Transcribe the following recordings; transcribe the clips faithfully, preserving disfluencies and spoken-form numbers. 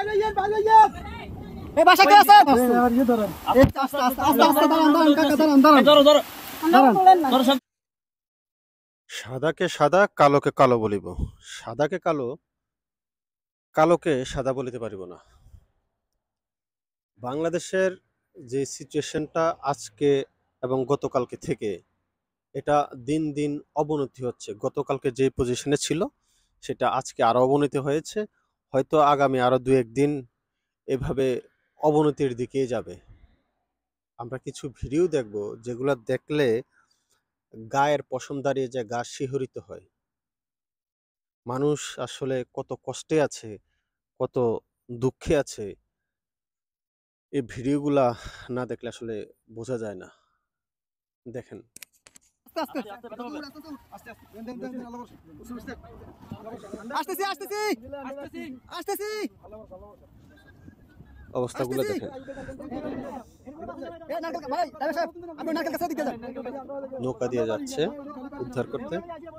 এই বাসা কে আছে? আস্তে আস্তে আস্তে আস্তে দাঁড়ান দাঁড়ান কাকা দাঁড়ান দাঁড়ান ধরো ধরো দাঁড়ান। সাদাকে সাদা কালোকে কালো বলিব, সাদাকে কালো কালোকে সাদা বলিতে পারিব না। বাংলাদেশের যে সিচুয়েশনটা আজকে এবং গতকালকে থেকে এটা দিন দিন অবনতি হচ্ছে। গতকালকে যে পজিশনে ছিল সেটা আজকে আরো অবনতি হয়েছে, হয়তো আগামী আরো দু একদিন এভাবে অবনতির দিকেই যাবে। আমরা কিছু ভিডিও দেখব যেগুলো দেখলে গায়ের পশম দাঁড়িয়ে যায়, গা শিহরিত হয়। মানুষ আসলে কত কষ্টে আছে, কত দুঃখে আছে, এই ভিডিওগুলা না দেখলে আসলে বোঝা যায় না। দেখেন আসতেছি আসতেছি আসতেছি অবস্থাগুলো দেখেন। নৌকা দিয়ে যাচ্ছে উদ্ধার করতে।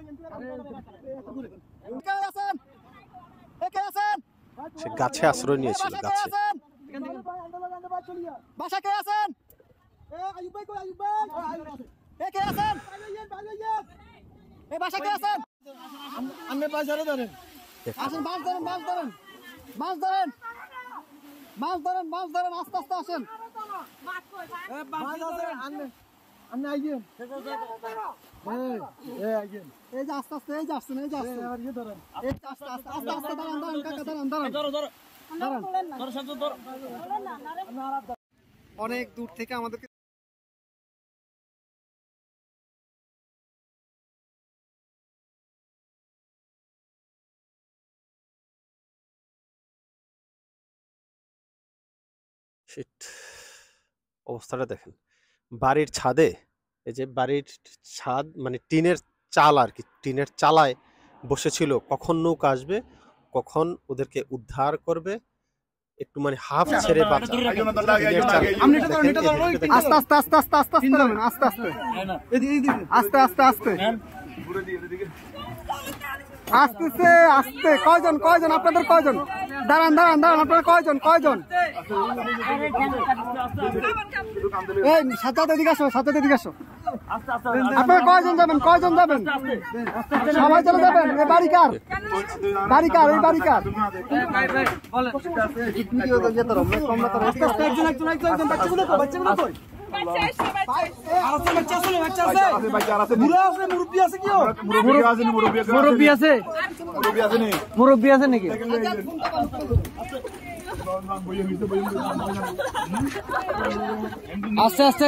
সে গাছে আশ্রয় নিয়েছিল, গাছে। বাসা কে আছেন? এই বাসা কে আছেন? আপনি বাজারে ধরেন, আসেন, মাছ ধরেন, মাছ ধরেন, মাছ ধরেন, মাছ ধরেন, মাছ ধরেন, আস্তে আস্তে আসেন। এই যে আস্তে আস্তে, এই যে আসছেন, এই যে আসছেন, এই যে আস্তে আস্তে আস্তে আস্তে দাঁড়ান দাঁড়ান কাকা দাঁড়ান দাঁড়ান দাঁড়ান। অনেক দূর থেকে আমাদেরকে শিট, অবস্থাটা দেখেন। বাড়ির ছাদে, এই যে বাড়ির ছাদ মানে টিনের চাল আর কি, টিনের চালায় বসেছিল। কখন নৌকা আসবে, কখন ওদেরকে উদ্ধার করবে, একটু মানে হাফ ছেড়ে বাঁচা। আস্তে আস্তে আস্তে আস্তে আস্তে আস্তে নামেন, আস্তে আস্তে আস্তে আস্তে আস্তে আসতেছে আস্তে। কয়জন কয়জন আপনাদের কয়জন? দাঁড়ান দাঁড়ান দাঁড়ান, আপনারা কয়জন কয়জন? এই সাথে দিকে আসো, সাথে দিকে আসো। আপনারা কয়জন যাবেন, কয়জন যাবেন? সবাই চলে যাবেন? এই বাড়ি কার? বাড়ি কার? এই বাড়ি কার? মুরব্বী আছে, মুরব্বী আছে নাকি? আস্তে আস্তে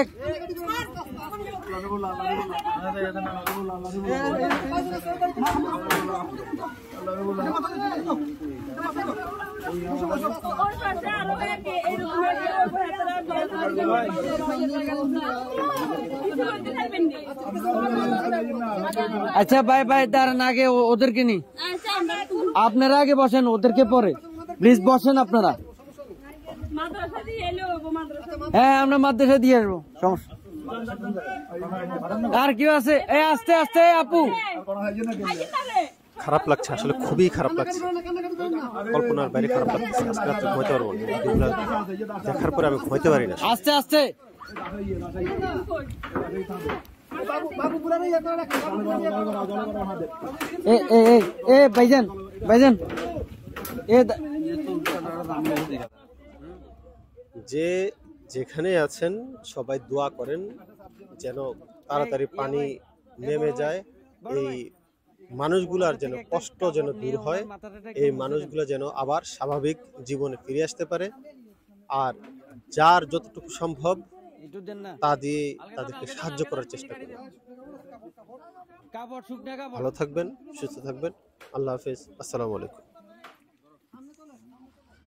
আচ্ছা ভাই ভাই দাঁড়ান, আগে ওদেরকে নি, আপনারা আগে বসেন, ওদেরকে পরে প্লিজ বসেন আপনারা। হ্যাঁ আমরা মাদ্রাসা দিয়ে আসবো, সমস্যা। আর কেউ আছে? এই আস্তে আস্তে আপু। খারাপ লাগছে, আসলে খুবই খারাপ লাগছে, কল্পনার বাইরে খারাপ লাগছে। আজকে রাত্রে ঘুমাইতে পারবো না, এগুলো দেখার পরে আমি ঘুমাইতে পারি না। আস্তে আস্তে ভাইজান ভাইজান যে যেখানে আছেন সবাই দোয়া করেন যেন তাড়াতাড়ি পানি নেমে যায়, এই মানুষগুলার যেন কষ্ট যেন দূর হয়, এই মানুষগুলো যেন আবার স্বাভাবিক জীবনে ফিরে আসতে পারে। আর যার যতটুকু সম্ভব তা দিয়ে তাদেরকে সাহায্য করার চেষ্টা করুন। ভালো থাকবেন, সুস্থ থাকবেন। আল্লাহ হাফেজ, আসসালামু আলাইকুম।